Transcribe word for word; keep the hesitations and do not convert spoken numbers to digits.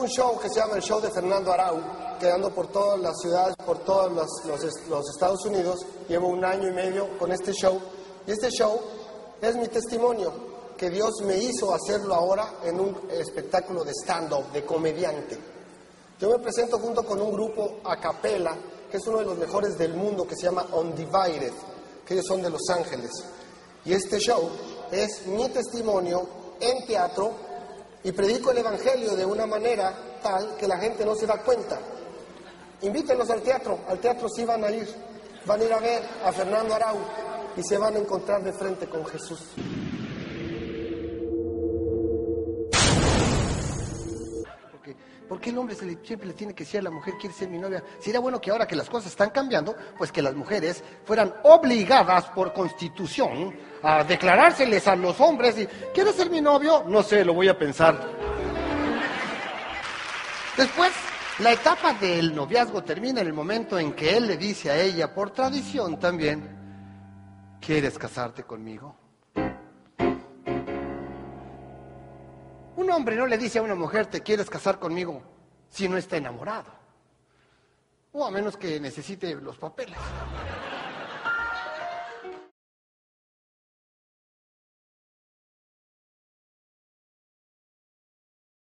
un show que se llama el show de Fernando Arau, que ando por todas las ciudades, por todos los, los, los Estados Unidos. Llevo un año y medio con este show. Y este show es mi testimonio, que Dios me hizo hacerlo ahora en un espectáculo de stand-up, de comediante. Yo me presento junto con un grupo a capela, que es uno de los mejores del mundo, que se llama Undivided, que ellos son de Los Ángeles. Y este show es mi testimonio en teatro, y predico el evangelio de una manera tal que la gente no se da cuenta. Invítenlos al teatro, al teatro sí van a ir, van a ir a ver a Fernando Arau y se van a encontrar de frente con Jesús. ¿Por qué el hombre se le, siempre le tiene que decir a la mujer, quiere ser mi novia? Sería bueno que ahora que las cosas están cambiando, pues que las mujeres fueran obligadas por constitución a declarárseles a los hombres y, ¿quieres ser mi novio? No sé, lo voy a pensar. Después, la etapa del noviazgo termina en el momento en que él le dice a ella, por tradición también, ¿quieres casarte conmigo? Un hombre no le dice a una mujer, ¿te quieres casar conmigo? Si no está enamorado. O a menos que necesite los papeles.